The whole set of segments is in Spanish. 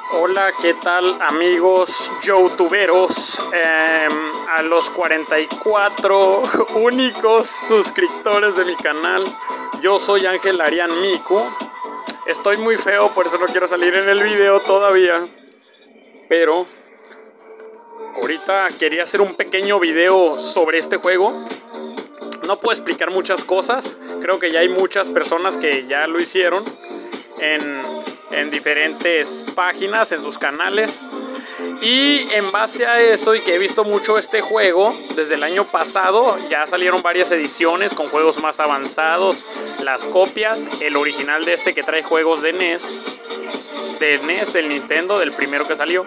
Hola, ¿qué tal amigos youtuberos? A los 44 únicos suscriptores de mi canal, yo soy Ángel Arián Miku. Estoy muy feo, por eso no quiero salir en el video todavía, pero ahorita quería hacer un pequeño video sobre este juego. No puedo explicar muchas cosas, creo que ya hay muchas personas que ya lo hicieron en diferentes páginas, en sus canales. Y en base a eso, y que he visto mucho este juego desde el año pasado, ya salieron varias ediciones con juegos más avanzados, las copias, el original de este que trae juegos de NES, del Nintendo, del primero que salió.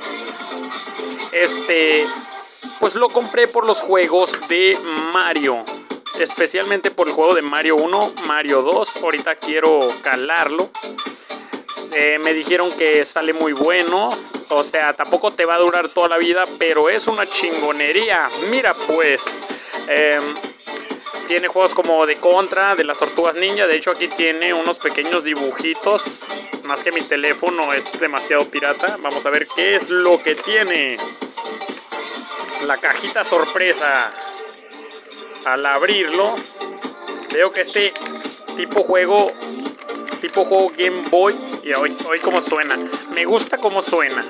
Pues lo compré por los juegos de Mario, especialmente por el juego de Mario 1, Mario 2. Ahorita quiero calarlo. Me dijeron que sale muy bueno. O sea, tampoco te va a durar toda la vida, pero es una chingonería. Mira pues, tiene juegos como de Contra, de las Tortugas Ninja. De hecho aquí tiene unos pequeños dibujitos. Más que mi teléfono es demasiado pirata. Vamos a ver qué es lo que tiene la cajita sorpresa. Al abrirlo, veo que este tipo juego Game Boy. Y hoy cómo suena. Me gusta cómo suena.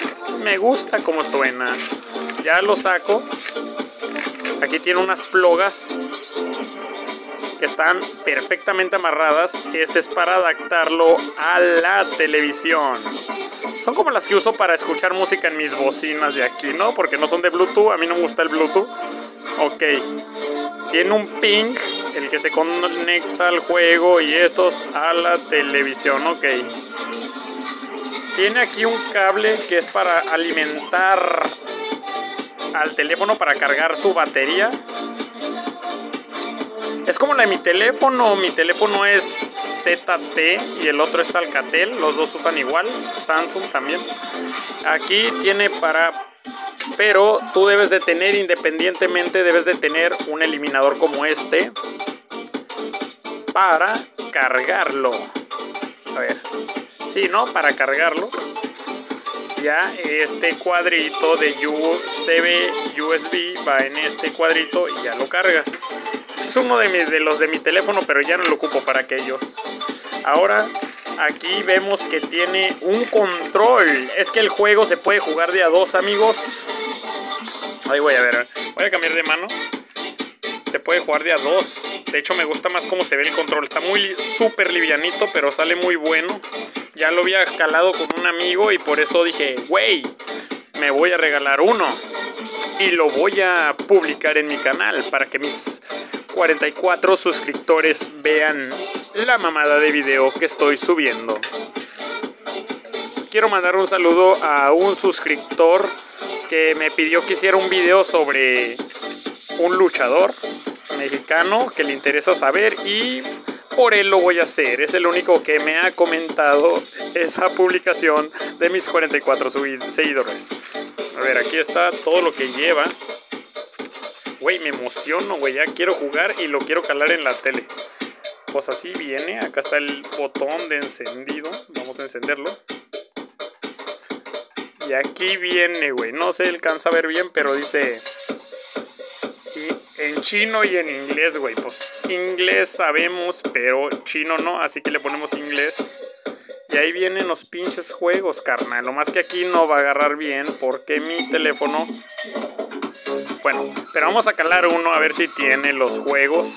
Ya lo saco. Aquí tiene unas plogas que están perfectamente amarradas. Este es para adaptarlo a la televisión. Son como las que uso para escuchar música en mis bocinas de aquí, ¿no? Porque no son de Bluetooth. A mí no me gusta el Bluetooth. Ok. Tiene un ping, el que se conecta al juego, y estos a la televisión. Ok. Tiene aquí un cable que es para alimentar al teléfono, para cargar su batería. Es como la de mi teléfono. Mi teléfono es ZT y el otro es Alcatel. Los dos usan igual. Samsung también. Aquí tiene para... Pero tú debes de tener, independientemente, debes de tener un eliminador como este para cargarlo. A ver. Sí, ¿no? Para cargarlo. Ya este cuadrito de USB va en este cuadrito y ya lo cargas. Es uno de los de mi teléfono, pero ya no lo ocupo para aquellos. Ahora aquí vemos que tiene un control. Es que el juego se puede jugar de a dos, amigos. Ahí voy a ver. Voy a cambiar de mano. Se puede jugar de a dos. De hecho me gusta más cómo se ve el control. Está muy súper livianito, pero sale muy bueno. Ya lo había calado con un amigo y por eso dije, güey, me voy a regalar uno. Y lo voy a publicar en mi canal para que mis 44 suscriptores vean la mamada de video que estoy subiendo. Quiero mandar un saludo a un suscriptor que me pidió que hiciera un video sobre un luchador mexicano que le interesa saber, y por él lo voy a hacer. Es el único que me ha comentado esa publicación de mis 44 seguidores. A ver, aquí está todo lo que lleva. Güey, me emociono, güey. Ya quiero jugar y lo quiero calar en la tele. Pues así viene. Acá está el botón de encendido. Vamos a encenderlo. Y aquí viene, güey. No se alcanza a ver bien, pero dice... en chino y en inglés, güey. Pues inglés sabemos, pero chino no. Así que le ponemos inglés. Y ahí vienen los pinches juegos, carnal. Lo más que aquí no va a agarrar bien porque mi teléfono... Bueno, pero vamos a calar uno a ver si tiene los juegos.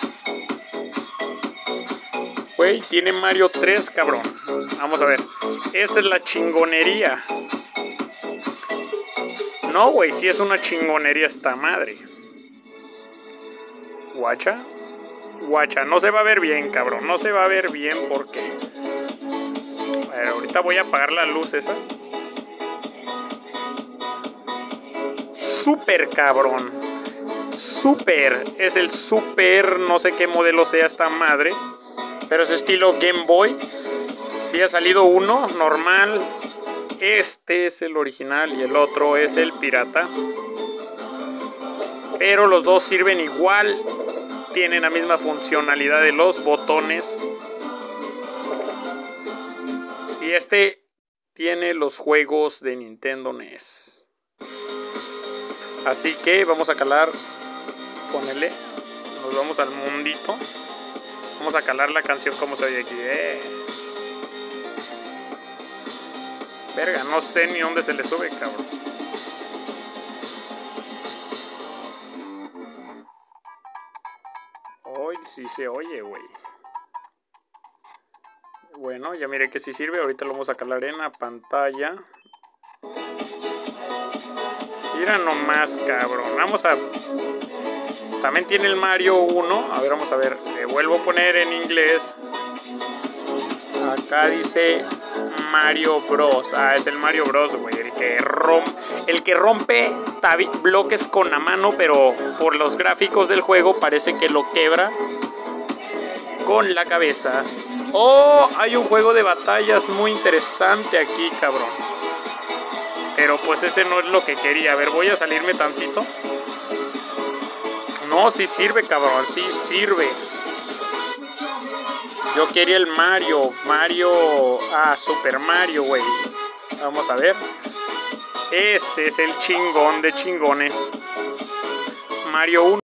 Güey, tiene Mario 3, cabrón. Vamos a ver. Esta es la chingonería. No, güey, sí es una chingonería esta madre. Guacha. Guacha, no se va a ver bien, cabrón. No se va a ver bien porque... A ver, ahorita voy a apagar la luz esa. Súper, cabrón. Súper. Es el súper, no sé qué modelo sea esta madre, pero es estilo Game Boy. Había salido uno normal. Este es el original y el otro es el pirata. Pero los dos sirven igual. Tienen la misma funcionalidad de los botones. Y este tiene los juegos de Nintendo NES. Así que vamos a calar. Ponele. Nos vamos al mundito. Vamos a calar la canción como se oye aquí. Verga, no sé ni dónde se le sube, cabrón. Hoy sí se oye, güey. Bueno, ya miré que sí sirve. Ahorita lo vamos a calar en la pantalla. Mira nomás, cabrón. Vamos a... También tiene el Mario 1. A ver, vamos a ver. Le vuelvo a poner en inglés. Acá dice Mario Bros. Ah, es el Mario Bros, güey. El que rompe bloques con la mano, pero por los gráficos del juego parece que lo quebra con la cabeza. Oh, hay un juego de batallas muy interesante aquí, cabrón. Pero pues ese no es lo que quería. A ver, voy a salirme tantito. No, sí sirve, cabrón. Sí sirve. Yo quería el Mario. Super Mario, güey. Vamos a ver. Ese es el chingón de chingones. Mario 1.